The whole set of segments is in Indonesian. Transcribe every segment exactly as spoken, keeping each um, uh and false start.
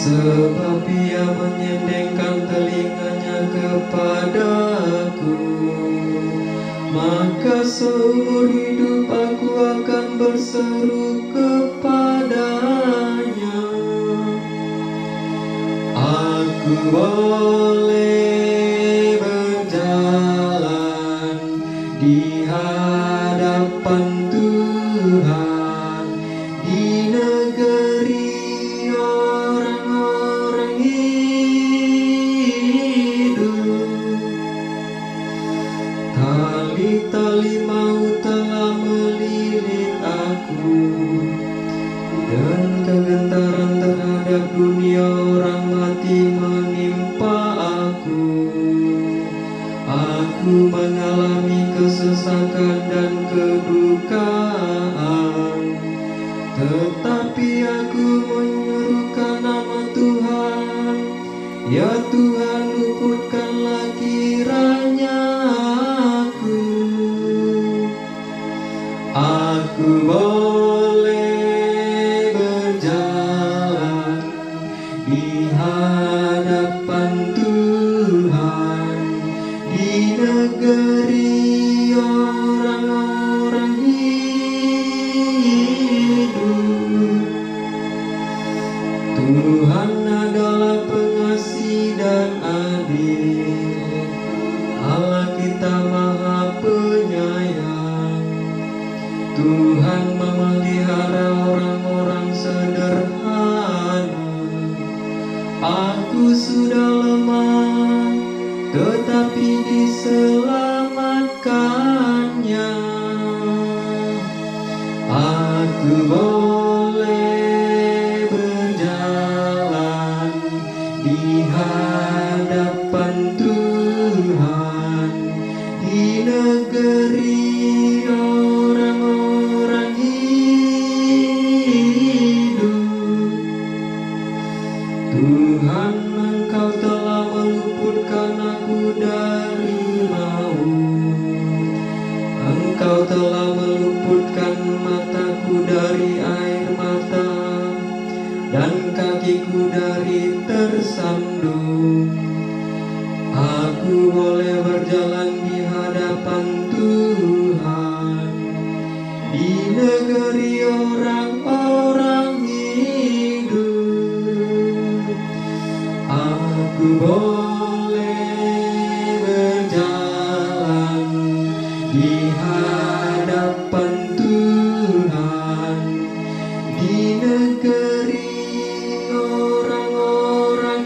sebab Ia menyendengkan telinganya kepadaku. Maka seumur hidup aku akan berseru kepadanya. Aku boleh berjalan di hadapan Tuhan di negeri orang-orang hidup. Tali-tali maut telah melilit aku, dan kegentaran terhadap dunia orang mati menimpa aku. Aku mengalami kesesakan dan kedukaan, tetapi aku menyerukan nama Tuhan. Ya Tuhan, luputkanlah kiranya aku. Aku boleh berjalan di hadapan Tuhan di negeri orang-orang hidup. Tuhan adalah pengasih dan adil, Allah kita maha penyayang. Tuhan memelihara orang-orang sederhana. Aku sudah lemah, tetapi diselamatkannya. Aku boleh berjalan di hadapan Tuhan di negeri orang-orang hidup. Tuhan, Engkau telah meluputkan aku dari maut. Engkau telah meluputkan mataku dari air mata, dan kakiku dari tersandung. Aku boleh berjalan di hadapan Tuhan di negeri orang-orang hidup. Aku boleh berjalan di hadapan Tuhan di negeri orang-orang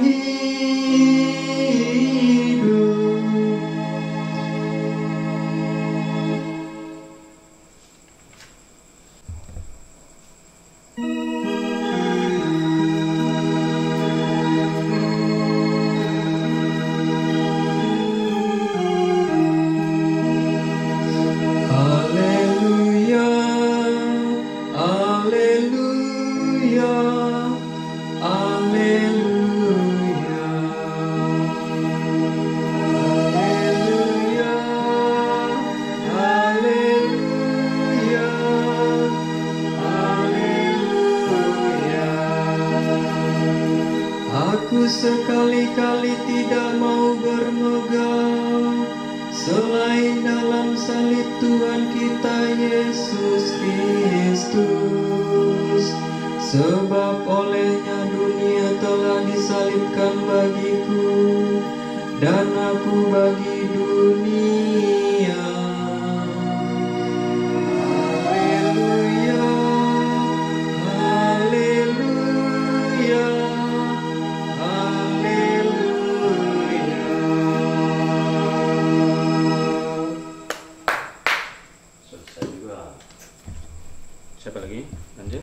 hidup. Haleluya, haleluya, haleluya, haleluya, haleluya, haleluya. Aku sekali-kali tidak mau bermegah selain dalam salib Tuhan kita Yesus Kristus. Sebab olehnya dunia telah disalibkan bagiku, dan aku bagi